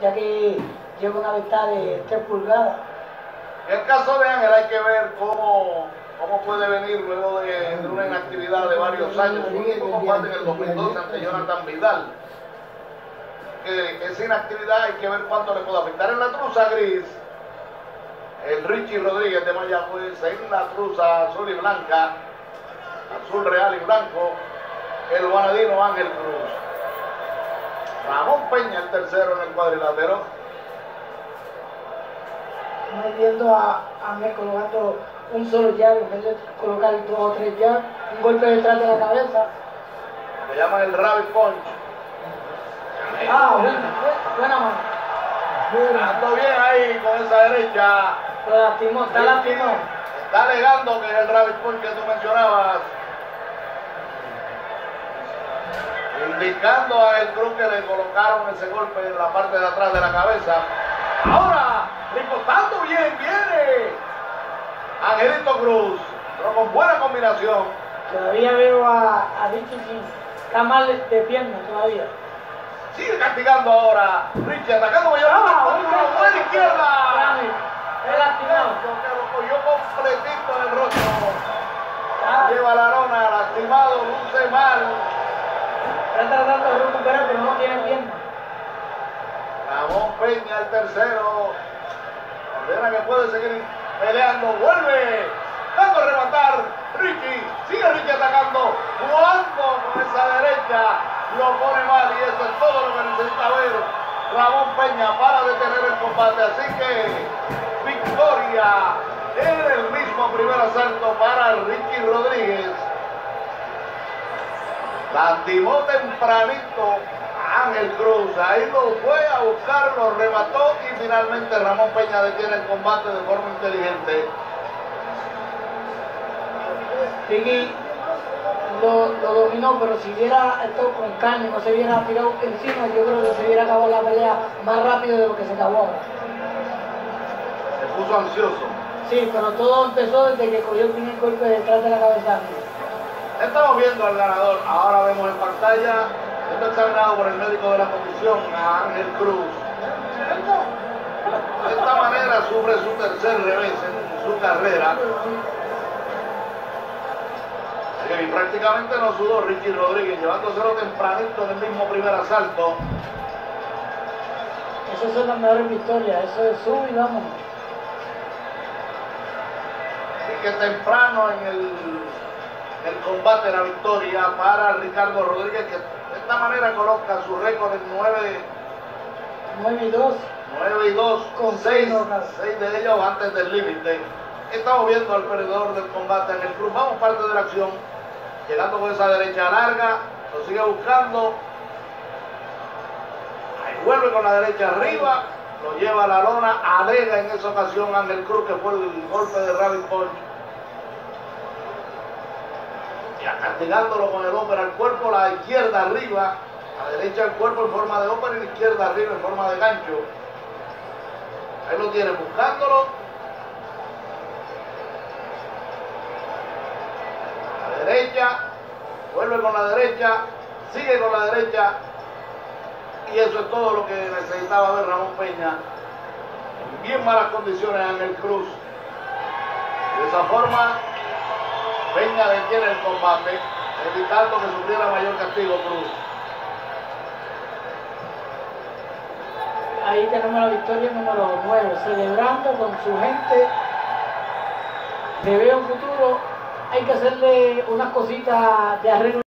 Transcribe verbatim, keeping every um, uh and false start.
ya que lleva una ventaja de tres pulgadas. En el caso de Ángel hay que ver cómo, cómo puede venir luego de, de una inactividad de varios años. Su único combate en el dos mil doce ante Jonathan Vidal. Que esa inactividad hay que ver cuánto le puede afectar. En la truza gris, el Richie Rodríguez de Mayagüez. En la truza azul y blanca, azul real y blanco, el guanadino Ángel Cruz. Ramón Peña el tercero en el cuadrilátero. Estamos viendo a Ángel colocando un solo jab, en vez de colocar dos o tres jabs, un golpe detrás de la cabeza. Le llaman el rabbit punch. Ah, buena, buena mano. Ando bien ahí con esa derecha. Lo lastimó, está lastimado. Está alegando que es el rabbit punch que tú mencionabas. Indicando a el Cruz que le colocaron ese golpe en la parte de atrás de la cabeza. Ahora, ricotando bien, viene Angelito Cruz, pero con buena combinación. Todavía veo a, a Richie King, está mal de, de pierna todavía. Sigue castigando ahora. Richie atacando mayor. ¡Ah! ¡Una buena izquierda! Es lastimado. Que lo cogió completito en el rostro. Ah. Lleva la lona, lastimado, luce mal. Está tratando de recuperar, pero no tiene pierna. Ramón Peña el tercero. Ordena que puede seguir peleando. Vuelve. Dando a rematar. Richie. Sigue Richie atacando. Jugando con esa derecha. Lo pone mal y eso es todo lo que necesita ver Ramón Peña para detener el combate. Así que victoria en el mismo primer asalto para Richie Rodríguez. Lastimó tempranito a Ángel Cruz. Ahí lo fue a buscar, lo remató y finalmente Ramón Peña detiene el combate de forma inteligente. Ricky lo, lo dominó, pero si hubiera estado con carne, no se hubiera tirado encima, yo creo que se hubiera acabado la pelea más rápido de lo que se acabó ahora. Se puso ansioso. Sí, pero todo empezó desde que cogió el primer golpe detrás de la cabeza. Estamos viendo al ganador. Ahora vemos en pantalla. Está examinado por el médico de la comisión, a Ángel Cruz. De esta manera sufre su tercer revés en su carrera. Y prácticamente no sudó Richie Rodríguez, llevándoselo tempranito en el mismo primer asalto. Esas son las mejores victorias, eso es sub y vamos. Así que temprano en el, el combate la victoria para Ricardo Rodríguez, que de esta manera coloca su récord en nueve y dos. nueve y dos con seis seis de ellos antes del límite. Estamos viendo al perdedor del combate en el club. Vamos parte de la acción. Llegando con esa derecha larga, lo sigue buscando. Ahí vuelve con la derecha arriba, lo lleva a la lona, alega en esa ocasión Ángel Cruz que fue el golpe de rabbit punch. Ya castigándolo con el ópera al cuerpo, la izquierda arriba, la derecha al cuerpo en forma de ópera y la izquierda arriba en forma de gancho. Ahí lo tiene buscándolo. Derecha, vuelve con la derecha, sigue con la derecha y eso es todo lo que necesitaba ver Ramón Peña. En bien malas condiciones Ángel Cruz. De esa forma Peña detiene el combate, evitando que sufriera mayor castigo Cruz. Ahí tenemos la victoria número nueve, celebrando con su gente. Le veo un futuro. Hay que hacerle unas cositas de arreglo.